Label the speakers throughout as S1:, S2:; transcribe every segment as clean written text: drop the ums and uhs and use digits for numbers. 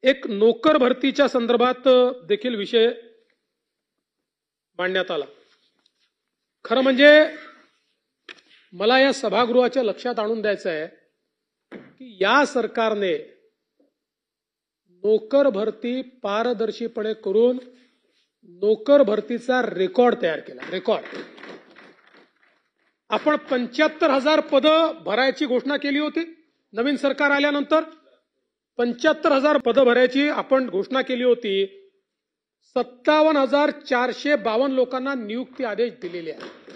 S1: एक नोकर भरतीच्या संदर्भात देखील विषय मांडण्यात आला। खरं म्हणजे मला या सभागृहाच्या लक्षात आणून द्यायचं आहे की या सरकारने नोकर भरती पारदर्शीपणे करून नोकर भरतीचा रेकॉर्ड तयार केला। रेकॉर्ड आपण 75,000 पदं भरायची घोषणा केली होती। नवीन सरकार आल्यानंतर 75,000 पदं भरायची आपण घोषणा केली होती। 57,452 लोकांना नियुक्ती आदेश दिलेले आहेत।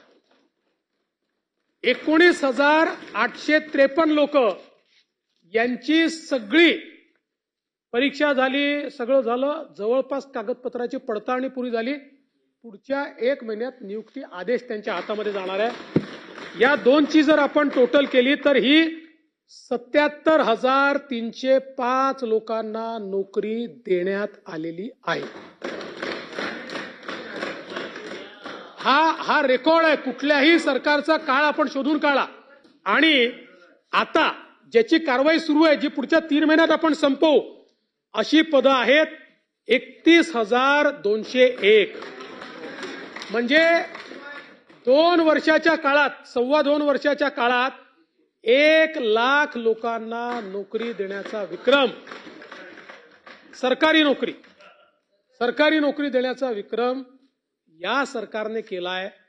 S1: 19,853 लोक यांची सगळी परीक्षा झाली, सगळं झालं, जवळपास कागदपत्राची पडताळणी पूरी झाली। पुढच्या 1 महिन्यात नियुक्ती आदेश त्यांच्या हातामध्ये जाणार आहे। या दोनची जर आपण टोटल केली तर ही 77,305 लोकांना नोकरी देण्यात आलेली आहे। हा रेकॉर्ड आहे। कुठल्याही सरकारचा काळ आपण शोधून काढा आणि आता ज्याची कारवाई सुरू आहे, जी पुढच्या 3 महिन्यात आपण संपवू, अशी पदं आहेत 31,201। म्हणजे 2 वर्षाच्या काळात, 2.25 वर्षाच्या काळात 1 लाख लोकांना नोकरी देण्याचा विक्रम, सरकारी नोकरी देण्याचा विक्रम या सरकारने केलाय।